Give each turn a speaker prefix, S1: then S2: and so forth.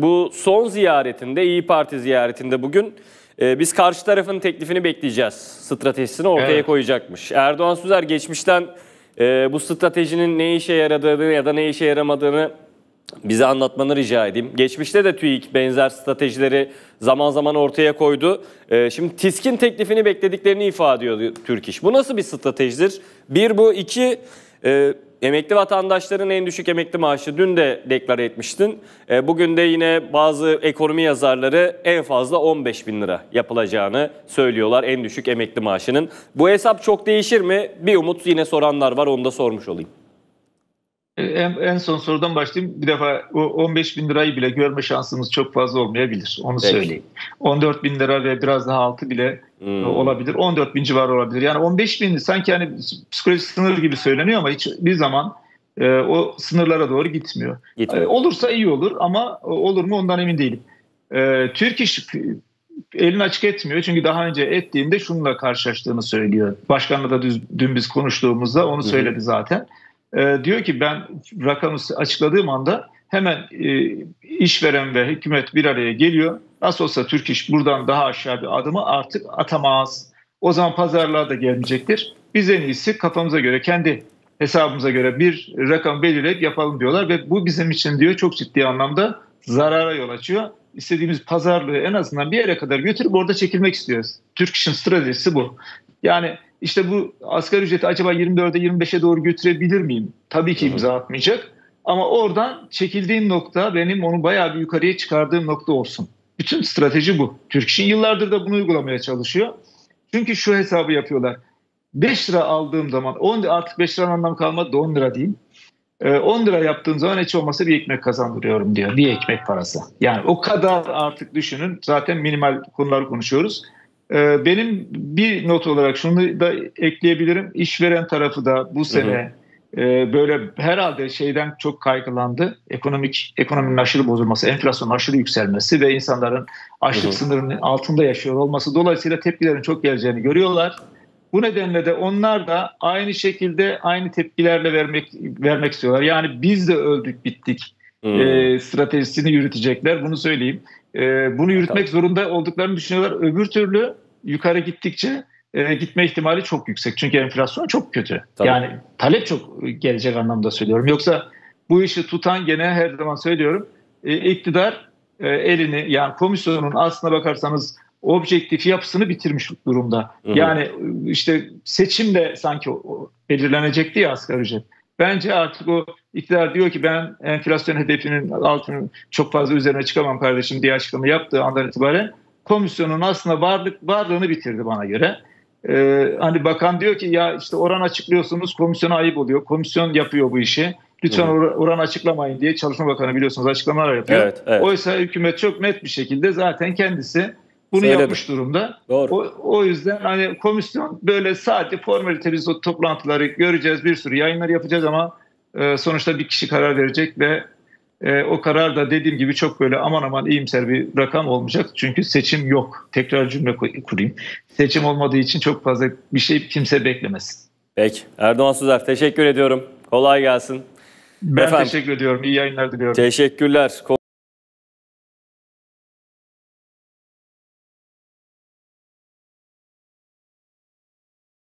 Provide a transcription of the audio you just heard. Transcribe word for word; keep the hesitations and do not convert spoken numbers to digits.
S1: Bu son ziyaretinde, İyi Parti ziyaretinde bugün e, biz karşı tarafın teklifini bekleyeceğiz. Stratejisini ortaya evet. koyacakmış. Erdoğan Süzer geçmişten e, bu stratejinin ne işe yaradığını ya da ne işe yaramadığını bize anlatmanı rica edeyim. Geçmişte de TÜİK benzer stratejileri zaman zaman ortaya koydu. E, şimdi TİSK'in teklifini beklediklerini ifade ediyor Türk İş. Bu nasıl bir stratejidir? Bir bu, iki... E, Emekli vatandaşların en düşük emekli maaşı dün de deklare etmiştin. Bugün de yine bazı ekonomi yazarları en fazla on beş bin lira yapılacağını söylüyorlar en düşük emekli maaşının. Bu hesap çok değişir mi? Bir umut yine soranlar var, onu da sormuş olayım.
S2: En, en son sorudan başlayayım. Bir defa o on beş bin lirayı bile görme şansımız çok fazla olmayabilir. Onu Peki. söyleyeyim. on dört bin lira ve biraz daha altı bile hmm. olabilir. on dört bin civarı olabilir. Yani on beş bin sanki hani psikolojik sınır gibi söyleniyor ama hiçbir zaman e, o sınırlara doğru gitmiyor. E, olursa iyi olur ama olur mu ondan emin değilim. E, Türk İş elini açık etmiyor. Çünkü daha önce ettiğinde şununla karşılaştığını söylüyor. Başkanla da düz, dün biz konuştuğumuzda onu söyledi zaten. E, diyor ki ben rakamı açıkladığım anda hemen e, işveren ve hükümet bir araya geliyor. Nasıl olsa Türk İş buradan daha aşağı bir adımı artık atamaz. O zaman pazarlığa da gelmeyecektir. Biz en iyisi kafamıza göre, kendi hesabımıza göre bir rakam belirleyip yapalım diyorlar. Ve bu bizim için diyor çok ciddi anlamda zarara yol açıyor. İstediğimiz pazarlığı en azından bir yere kadar götürüp orada çekilmek istiyoruz. Türk İş'in stratejisi bu. Yani işte bu asgari ücreti acaba yirmi dörde yirmi beşe doğru götürebilir miyim? Tabii ki imza atmayacak. Ama oradan çekildiğim nokta benim onu bayağı bir yukarıya çıkardığım nokta olsun. Bütün strateji bu. Türk İş'in yıllardır da bunu uygulamaya çalışıyor. Çünkü şu hesabı yapıyorlar. beş lira aldığım zaman on, artık beş liranın anlamı kalmadı, on lira diyeyim. on lira yaptığım zaman hiç olmasa bir ekmek kazandırıyorum diyor. Bir ekmek parası. Yani o kadar artık düşünün. Zaten minimal konuları konuşuyoruz. Benim bir not olarak şunu da ekleyebilirim. İşveren tarafı da bu sene hı hı. böyle herhalde şeyden çok kaygılandı. Ekonomik ekonominin aşırı bozulması, enflasyonun aşırı yükselmesi ve insanların açlık hı hı. sınırının altında yaşıyor olması. Dolayısıyla tepkilerin çok geleceğini görüyorlar. Bu nedenle de onlar da aynı şekilde aynı tepkilerle vermek vermek istiyorlar. Yani biz de öldük bittik hmm. e, stratejisini yürütecekler. Bunu söyleyeyim. E, bunu yürütmek tamam. zorunda olduklarını düşünüyorlar. Öbür türlü yukarı gittikçe e, gitme ihtimali çok yüksek. Çünkü enflasyon çok kötü. Tamam. Yani talep çok gelecek anlamda söylüyorum. Yoksa bu işi tutan gene her zaman söylüyorum. E, iktidar e, elini yani komisyonun aslına bakarsanız objektif yapısını bitirmiş durumda. Hı hı. Yani işte seçimde sanki o belirlenecekti ya asgari ücret. Bence artık o iktidar diyor ki ben enflasyon hedefinin altının çok fazla üzerine çıkamam kardeşim diye açıklama yaptığı andan itibaren komisyonun aslında varlık varlığını bitirdi bana göre. Ee, hani bakan diyor ki ya işte oran açıklıyorsunuz, komisyona ayıp oluyor. Komisyon yapıyor bu işi. Lütfen or oran açıklamayın diye Çalışma Bakanı biliyorsunuz açıklamalar yapıyor. Evet, evet. Oysa hükümet çok net bir şekilde zaten kendisi bunu Söyledim. yapmış durumda. Doğru. O, o yüzden hani komisyon böyle sadece formalite biz o toplantıları göreceğiz, bir sürü yayınlar yapacağız ama e, sonuçta bir kişi karar verecek ve e, o karar da dediğim gibi çok böyle aman aman iyimser bir rakam olmayacak. Çünkü seçim yok. Tekrar cümle kurayım. Seçim olmadığı için çok fazla bir şey kimse beklemesin.
S1: Peki. Erdoğan Süzer teşekkür ediyorum. Kolay gelsin.
S2: Ben Efendim, teşekkür ediyorum. İyi yayınlar diliyorum.
S1: Teşekkürler.